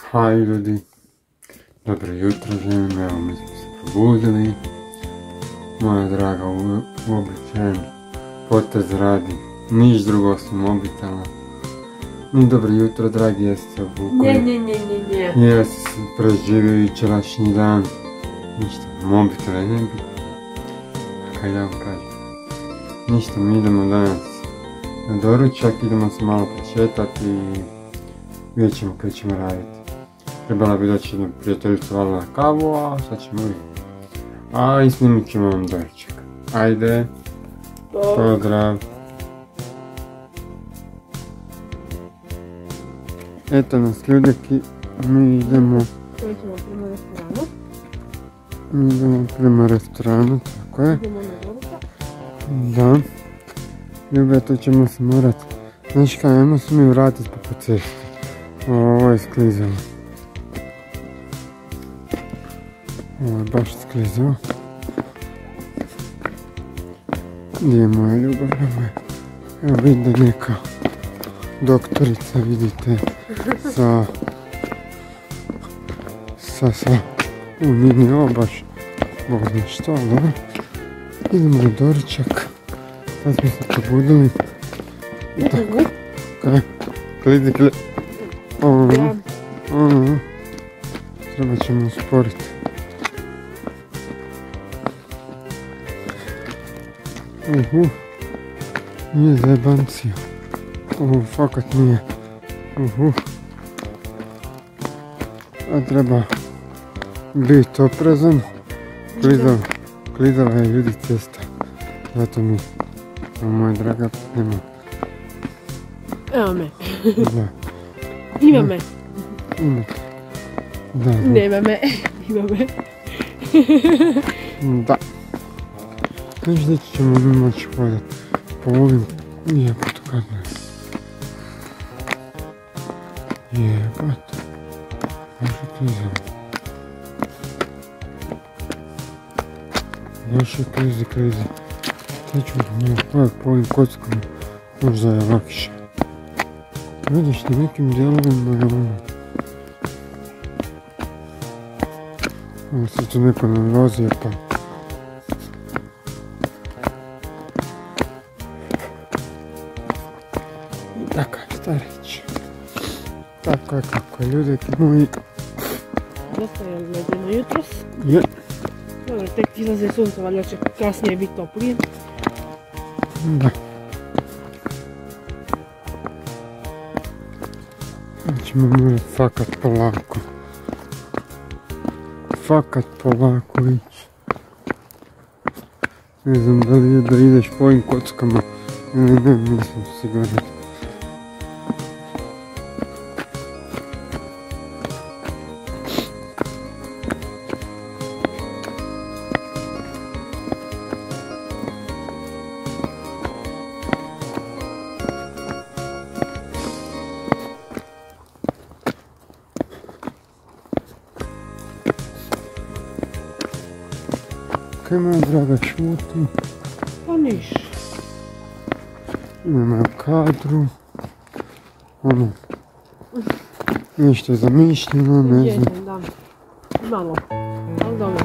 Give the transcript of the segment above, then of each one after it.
Haj ljudi, dobro jutro želim, evo mi smo se probudili. Moja draga uobičajen potez radi, niš drugo osim mobitela. Ni dobro jutro dragi, jeste se obukli. Ne. Jeste se preživio jučerašnji dan. Ništa, mobitele ne bi. Kaj da vam kažem. Ništa, mi idemo danas na doručak, idemo se malo prošetati i vidjet ćemo kaj ćemo raditi. Trebala bi doći jedna prijateljica valjda na kavu, a sad ćemo vidjeti. A i snimit ćemo vam doručak. Ajde, pozdrav. Eto nas ljudeki, mi idemo prema restoranu, tako je. Da. Ljube, tu ćemo se morat. Znaš kaj, ajmo se mi vratiti po cesti. Ovo je sklizalo. Ovo je baš sklizalo. Gdje je moja ljubav? Evo vidim da neka doktorica, vidite, u njeni ovo baš Bog zna što, dobro. Idemo na doručak. Sad smo se probudili. Kaj? Klizi. Treba ćemo usporiti. Nije zajebancija. Fakat nije. A treba biti oprezan. Klizala je ljudi cesta. Zato mi, moja draga, nema. Evo me. Da. Ima me. Da. Nema me. Ima me. Da. Znaš da ćemo mi moći hodati po ovim jebot kad ne. Jebot. Baš je klizalo. Baš je klizi. Sad ću hodati po ovim kockama. Možda je lakše. Vidiš, na nekim dijelovima je ono. Ovo se tu neko nalazio pa. Tako je, starić. Tako je kako je, ljudeki moji. Dosta je ledeno jutros. Je. Dobro, tek izlaze sunce, valjda će kasnije biti toplije. Da. Sad ćemo morat fakat polako ići. Ne znam da li je da ideš po ovim kockama ili ne, nisam siguran. Kaj moja draga šuti? Pa niš. Nema kadru. Ono. Nešto je zamišljeno, ne znam. Da. Malo. Ali dobro.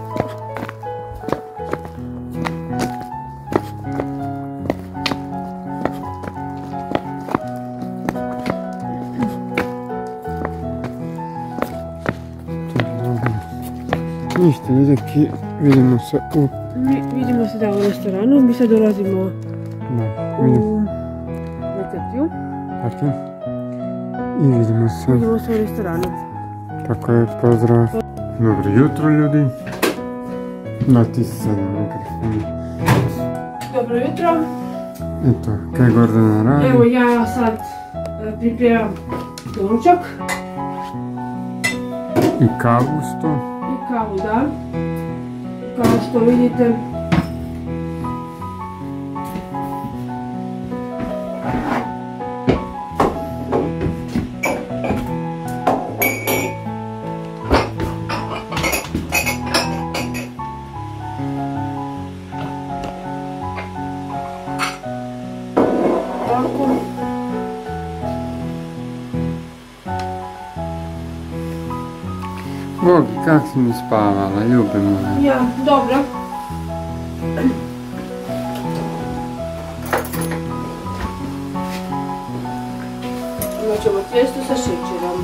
Ništa, ljudeki, vidimo se u... Vidimo se da u restoranu, mi sad dolazimo u recepciju. Dakle. I vidimo se. Vidimo se u restoranu. Tako je, pozdrav. Dobro jutro ljudi. Da, ti si sad na mikrofonu. Dobro jutro. Eto, kaj Gordana radi? Evo ja sad pripremam doručak. I kavu s to. I kavu, da. Kao što vidite. Tako. Bogi, kak si mi spavala, ljube moja? Ja, dobro. Imat ćemo tijesto sa šećerom.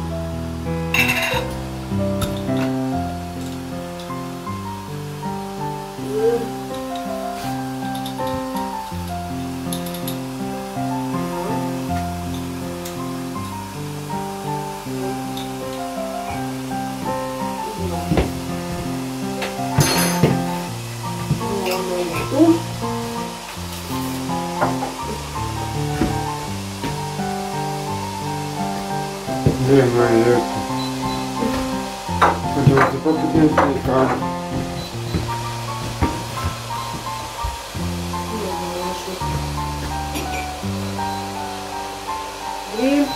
Gdje je moje lijepo? Hoćemo se popiti nešto i kavu. I...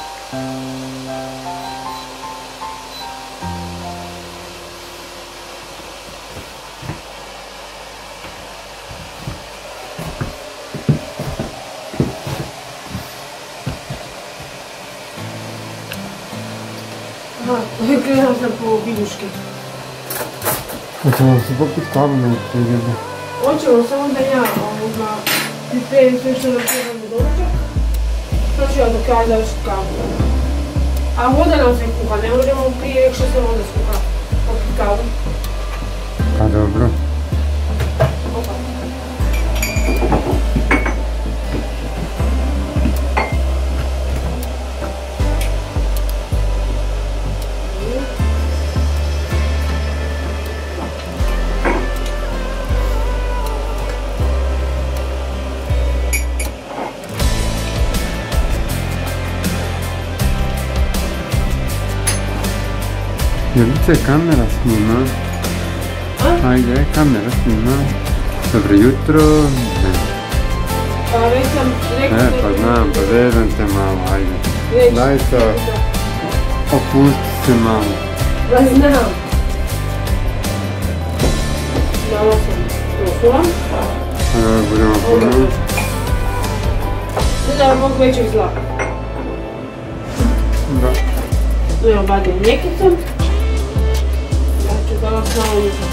Krenula sam po biljuške. Hoćemo se popiti kavu nešto i ljube. Hoćemo, samo da ja pripremim sve što nam treba za doručak. To ću ja do kraja završiti kavu. A voda nam se kuha, ne možemo prije nek što se voda skuha. Popiti kavu. Pa dobro. Opa. Ljubice, kamera snima. Ajde, kamera snima. Dobro jutro. Pa već sam rekao... Pa znam, pa vedam te malo, ajde. Daj se, opusti se malo. Pa znam. Malo sam trofula. Evo, budemo puno. Sada mogu većeg zla. Da. Tu imam badnje mljekicom. Ja ću danas malo nisam.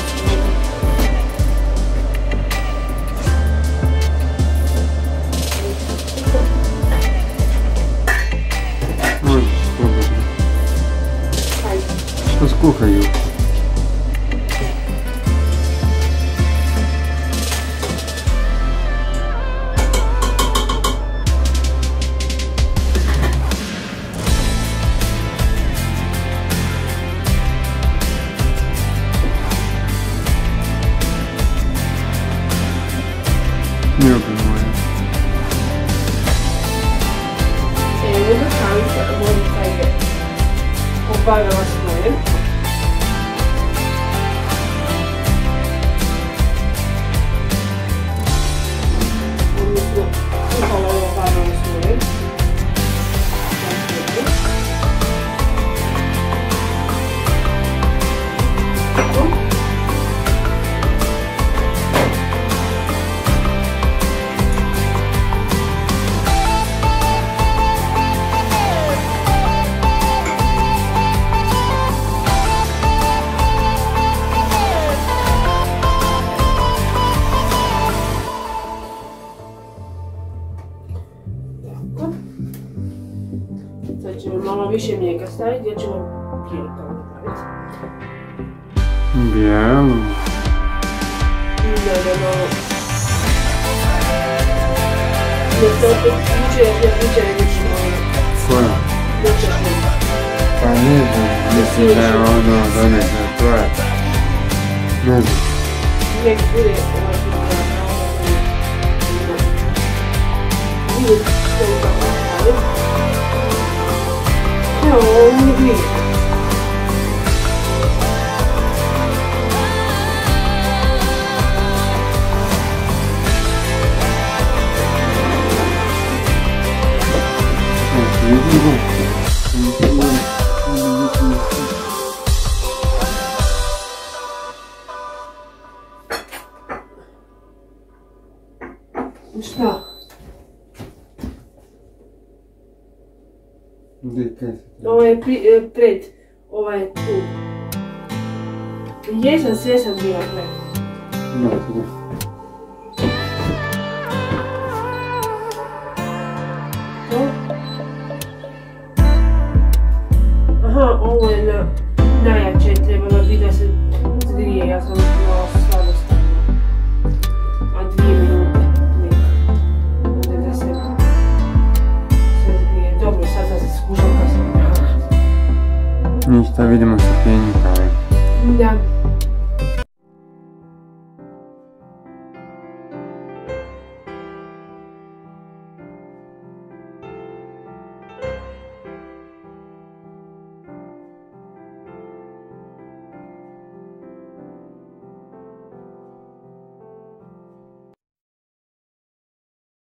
Možeš, slobodno. Hajde. Što skuhaju? Ljubi moja. Evo da kanca, Monika je obavila svoje. Odnosno, kuhala je obavila svoje. Sad ćemo malo više mlijeka staviti, gdje ćemo bijelu kavu napraviti. Bijelu. Da malo... Jer to opet jučer je više malo... Koja? Dočešno. Pa ne znam, mislim da je ono od one, da to je... Ne znam. Uvijek bude ovaj pizza. Uvijek to kako. Evo, ovo mi je grijeh. Šta? Gdje kaj se? Ovo je pred, ova je tu. Jesam, sve sam bila pre. Dobro, dobro. Aha, ovo je na najjače, trebalo bi da se zgrije, ja sam malo slabo stavila. A 2 minute neka. Onda da se zgrije. Dobro, sad da se skušam kad sam. Ništa, vidimo se pjenjika. Da.